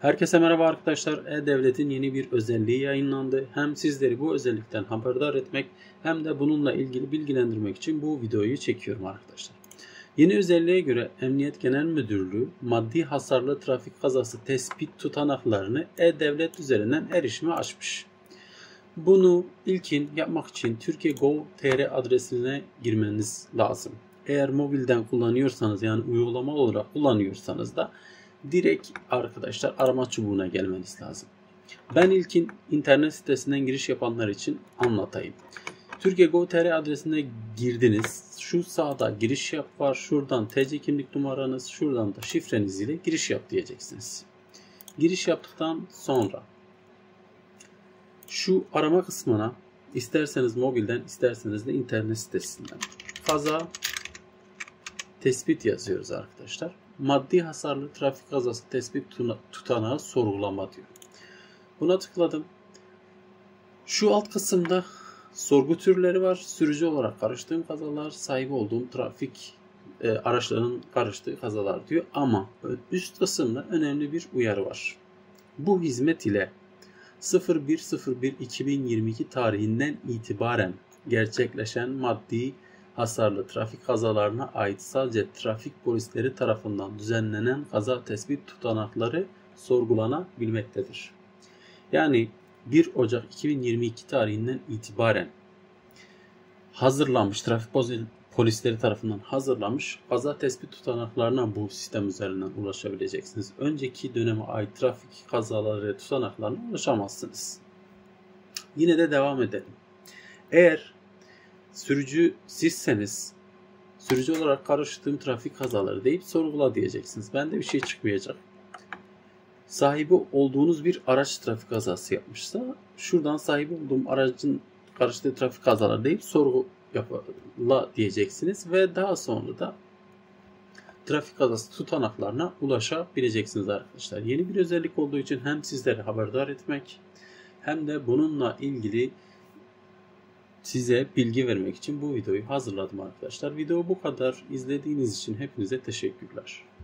Herkese merhaba arkadaşlar. E-Devlet'in yeni bir özelliği yayınlandı. Hem sizleri bu özellikten haberdar etmek hem de bununla ilgili bilgilendirmek için bu videoyu çekiyorum arkadaşlar. Yeni özelliğe göre Emniyet Genel Müdürlüğü maddi hasarlı trafik kazası tespit tutanaklarını E-Devlet üzerinden erişime açmış. Bunu ilkin yapmak için Türkiye.gov.tr adresine girmeniz lazım. Eğer mobilden kullanıyorsanız, yani uygulama olarak kullanıyorsanız da direkt arkadaşlar arama çubuğuna gelmeniz lazım. Ben ilkin internet sitesinden giriş yapanlar için anlatayım. Türkiye.gov.tr adresine girdiniz. Şu sağda giriş yap var. Şuradan TC kimlik numaranız, şuradan da şifreniz ile giriş yap diyeceksiniz. Giriş yaptıktan sonra şu arama kısmına isterseniz mobilden, isterseniz de internet sitesinden kaza tespit yazıyoruz arkadaşlar. Maddi hasarlı trafik kazası tespit tutanağı sorgulama diyor. Buna tıkladım. Şu alt kısımda sorgu türleri var. Sürücü olarak karıştığım kazalar, sahibi olduğum trafik araçlarının karıştığı kazalar diyor. Ama üst kısımda önemli bir uyarı var. Bu hizmet ile 01.01.2022 tarihinden itibaren gerçekleşen maddi hasarlı trafik kazalarına ait sadece trafik polisleri tarafından düzenlenen kaza tespit tutanakları sorgulanabilmektedir. Yani 1 Ocak 2022 tarihinden itibaren hazırlanmış, trafik polisleri tarafından hazırlanmış kaza tespit tutanaklarına bu sistem üzerinden ulaşabileceksiniz. Önceki döneme ait trafik kazaları tutanaklarına ulaşamazsınız. Yine de devam edelim. Eğer sürücü sizseniz, sürücü olarak karıştığım trafik kazaları deyip sorgula diyeceksiniz. Bende bir şey çıkmayacak. Sahibi olduğunuz bir araç trafik kazası yapmışsa şuradan sahibi olduğum aracın karıştığı trafik kazaları deyip sorgula diyeceksiniz ve daha sonra da trafik kazası tutanaklarına ulaşabileceksiniz arkadaşlar. Yeni bir özellik olduğu için hem sizleri haberdar etmek hem de bununla ilgili size bilgi vermek için bu videoyu hazırladım arkadaşlar. Video bu kadar. İzlediğiniz için hepinize teşekkürler.